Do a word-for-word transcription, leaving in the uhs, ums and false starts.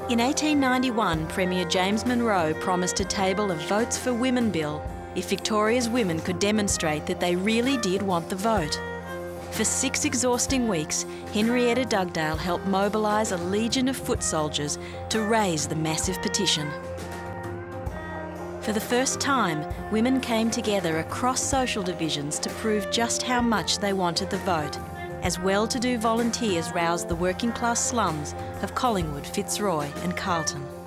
In eighteen ninety-one, Premier James Monroe promised to table a Votes for Women bill if Victoria's women could demonstrate that they really did want the vote. For six exhausting weeks, Henrietta Dugdale helped mobilise a legion of foot soldiers to raise the massive petition. For the first time, women came together across social divisions to prove just how much they wanted the vote, as well-to-do volunteers roused the working-class slums of Collingwood, Fitzroy and Carlton.